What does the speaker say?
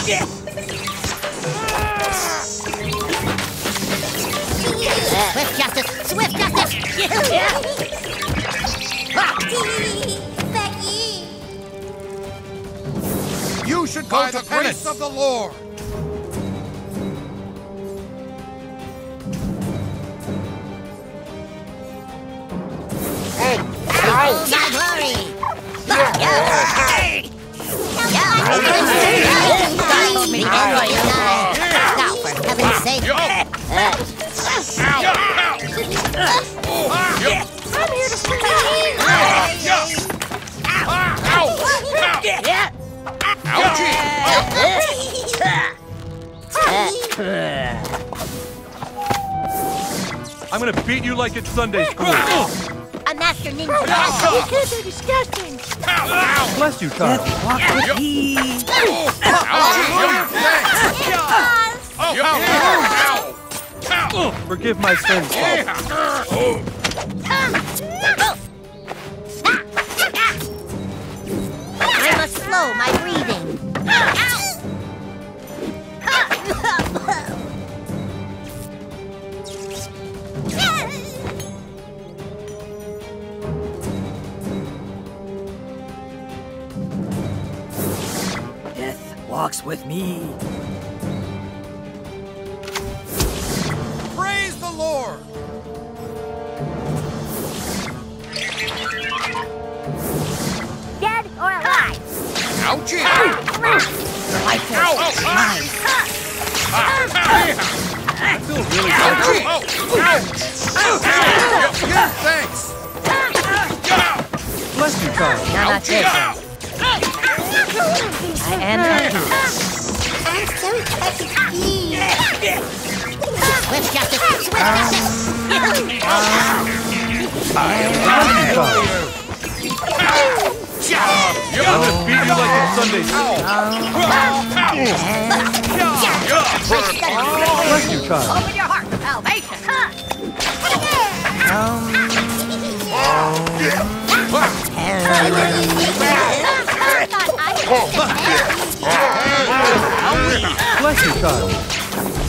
Swift justice! Swift justice! You should go to the pace of the Lord. Oh, my glory! Now, for heaven's sake! I'm here to scream! I'm gonna beat you like it's Sunday school. A master ninja! You kids are disgusting! Bless you, Carl. Walk with me! Forgive my sins, Paul. I must slow my breathing. Death walks with me. Praise the Lord. Dead or alive? Ouchie! Life force is mine. I feel really Give thanks. Bless you, Carl. Now not this. I am at peace. I'm so Swift justice! Swift justice! I'm gonna beat you like it's Sunday school. Bless you, Carl. Open your heart for salvation! Bless you, Carl.